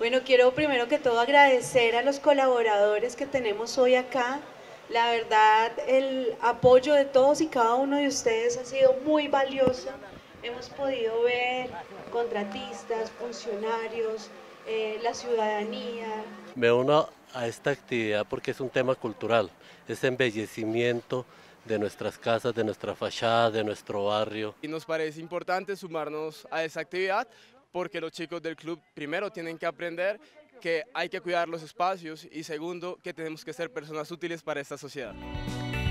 Bueno, quiero primero que todo agradecer a los colaboradores que tenemos hoy acá. La verdad, el apoyo de todos y cada uno de ustedes ha sido muy valioso. Hemos podido ver contratistas, funcionarios, la ciudadanía. Me uno a esta actividad porque es un tema cultural, es embellecimiento de nuestras casas, de nuestra fachada, de nuestro barrio. Y nos parece importante sumarnos a esa actividad porque los chicos del club primero tienen que aprender que hay que cuidar los espacios y segundo que tenemos que ser personas útiles para esta sociedad.